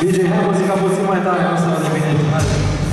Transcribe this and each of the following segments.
DJ, hai muzica puțin mai tare, nu să vă devine. Hai.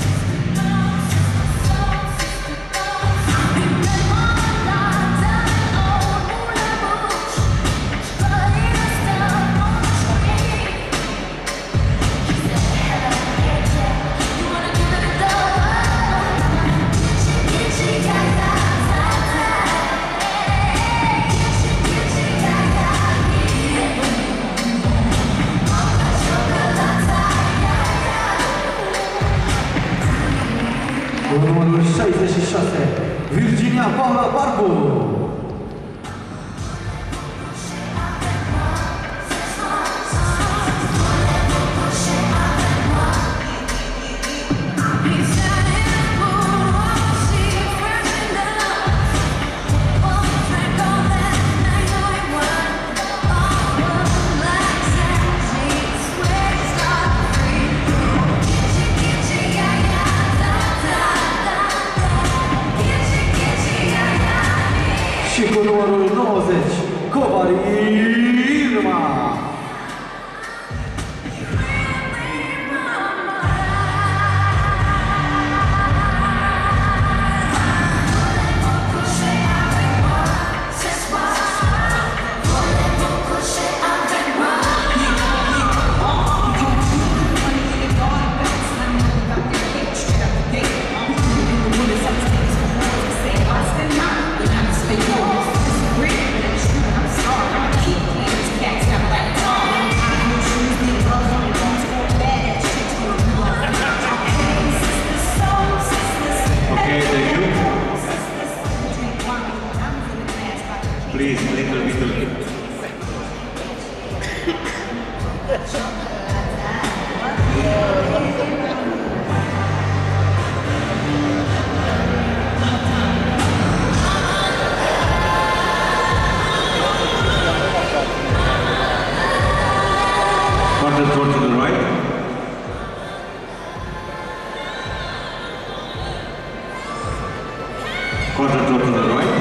Cu numărul 66, Virginia Paula Barbu. Și cu numărul 90, Covari Irma. Please, little. Quarter throw to the right. Quarter throw to the right.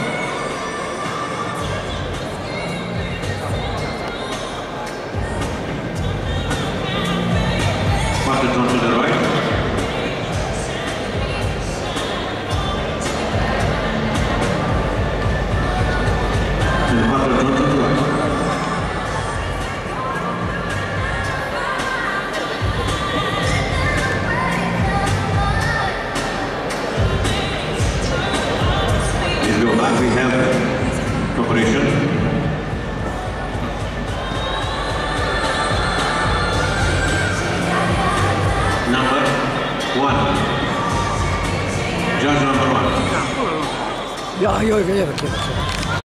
Quarter throw to the right. And quarter throw to the right. Let's go back. We have preparation. Number 1. Judge number 1. Ja,